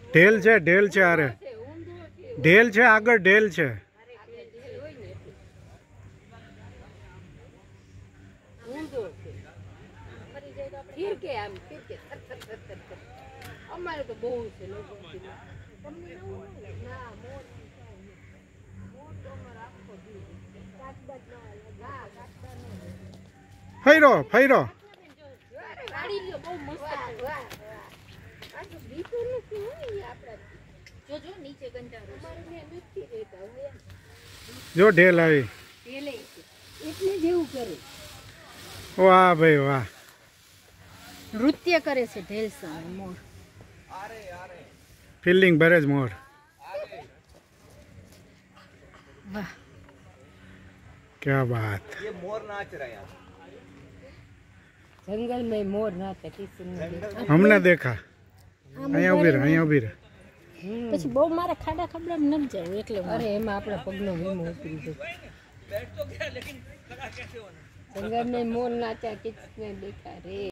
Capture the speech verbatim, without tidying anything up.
ઢેલ છે, ઢેલ છે, અરે ઢેલ છે, આગળ ઢેલ છે. અમારે તો બહુ છે. ફૈરો ફૈરો જો ઢેલ આવી. વાહ ભાઈ વાહ. નૃત્ય કરે છે ઢેલ સામે મોર. ફિલ્ડિંગ ભરે જ મોર. વાહ क्या बात. ये मोर नाच रहा है. जंगल में मोर नाचता किसी हमने देखा. અહીંયા ઉભી રહે, અહીંયા ઉભી રહે. પછી બહુ મારા ખાડા ખાબડા ન જાય એટલે અરે એમાં આપણા પગનો વીમો ઉતરી જાય. જંગલ में मोर नाचा किसने देखा रे.